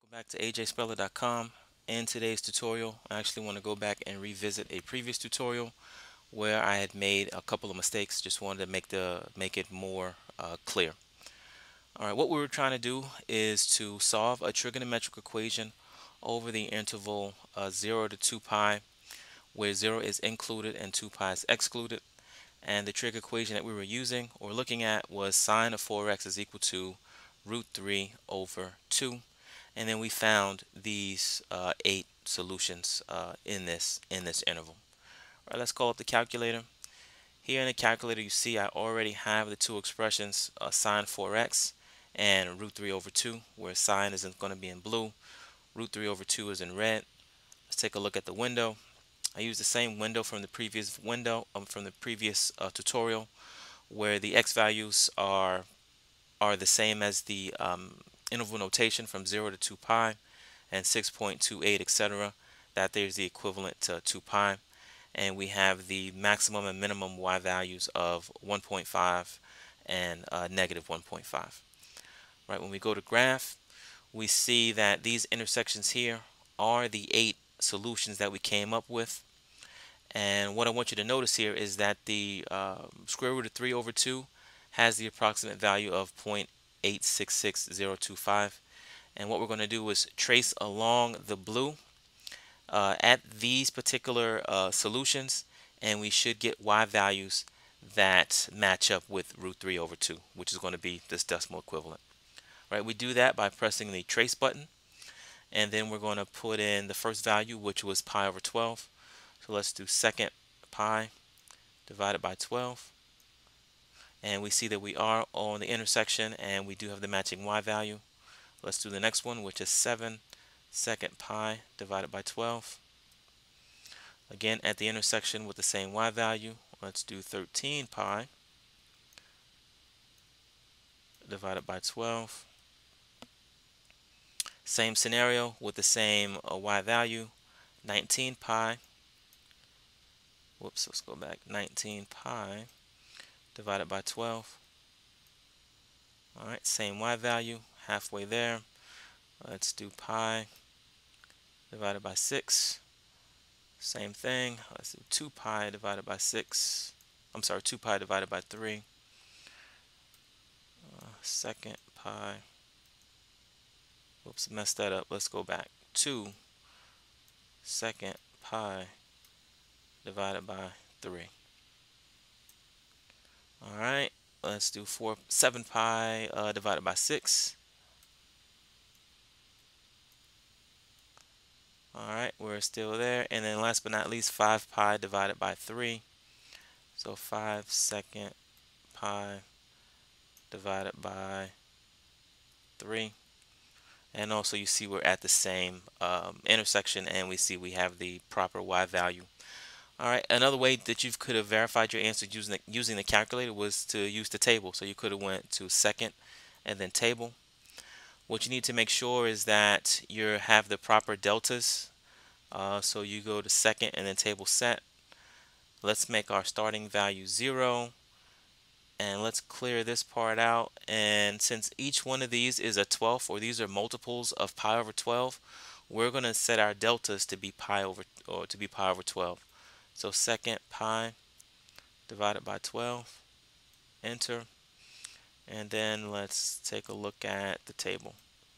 Welcome back to ajspeller.com. In today's tutorial, I actually want to go back and revisit a previous tutorial where I had made a couple of mistakes. Just wanted to make it more clear. All right, what we were trying to do is to solve a trigonometric equation over the interval 0 to 2 pi, where 0 is included and 2 pi is excluded. And the trig equation that we were using or looking at was sine of 4x is equal to root 3 over 2. And then we found these 8 solutions in this interval. All right, let's call up the calculator. Here in the calculator, you see I already have the two expressions, sine 4x and root 3 over 2, where sine is going to be in blue, root 3 over 2 is in red. Let's take a look at the window. I used the same window from the previous tutorial, where the x values are the same as the interval notation from 0 to 2 pi and 6.28, etc. That there's the equivalent to 2 pi. And we have the maximum and minimum y values of 1.5 and negative 1.5. Right, when we go to graph, we see that these intersections here are the 8 solutions that we came up with. And what I want you to notice here is that the square root of 3 over 2 has the approximate value of 0.866025. And what we're going to do is trace along the blue at these particular solutions, and we should get y values that match up with root 3 over 2, which is going to be this decimal equivalent. Right, we do that by pressing the trace button, and then we're going to put in the first value, which was pi over 12. So let's do second pi divided by 12. And we see that we are on the intersection and we do have the matching y value. Let's do the next one, which is 7 second pi divided by 12. Again, at the intersection with the same y value, let's do 13 pi divided by 12. Same scenario with the same y value, 19 pi. Whoops, let's go back. 19 pi divided by 12. All right, same y value, halfway there. Let's do pi divided by 6. Same thing. Let's do 2 pi divided by 6. I'm sorry, 2 pi divided by 3. Second pi. Whoops, messed that up. Let's go back. 2 second pi divided by 3. All right, let's do 7 pi divided by 6. All right, we're still there. And then last but not least, 5 pi divided by 3. So 5 second pi divided by 3. And also you see we're at the same intersection, and we see we have the proper y value. All right, another way that you could have verified your answer using the calculator was to use the table. So you could have went to second and then table. What you need to make sure is that you have the proper deltas. So you go to second and then table set. Let's make our starting value 0. And let's clear this part out. And since each one of these is a 12th, or these are multiples of pi over 12, we're going to set our deltas to be pi over 12. So second pi divided by 12, enter. And then let's take a look at the table.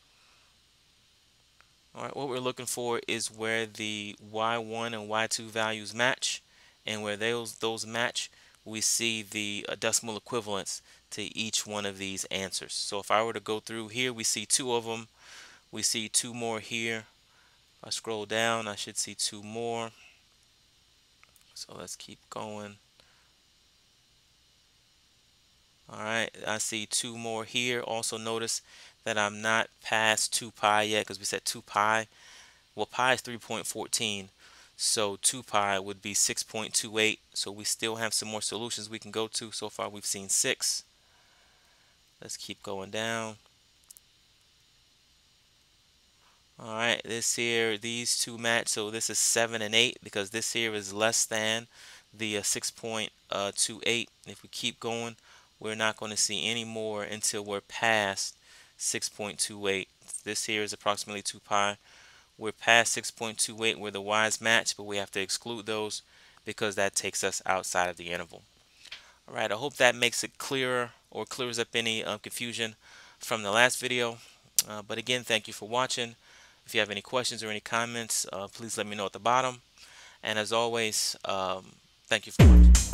All right, what we're looking for is where the y1 and y2 values match, and where those match, we see the decimal equivalents to each one of these answers. So if I were to go through here, we see 2 of them. We see 2 more here. If I scroll down, I should see 2 more. So let's keep going. All right, I see 2 more here. Also notice that I'm not past 2 pi yet, because we said 2 pi. Well, pi is 3.14, so 2 pi would be 6.28. So we still have some more solutions we can go to. So far we've seen 6. Let's keep going down. All right, these two match. So this is 7 and 8, because this here is less than the 6.28. If we keep going, we're not going to see any more until we're past 6.28. This here is approximately 2 pi. We're past 6.28 where the y's match, but we have to exclude those because that takes us outside of the interval. All right, I hope that makes it clearer or clears up any confusion from the last video. But again, thank you for watching. If you have any questions or any comments, please let me know at the bottom. And as always, thank you for watching.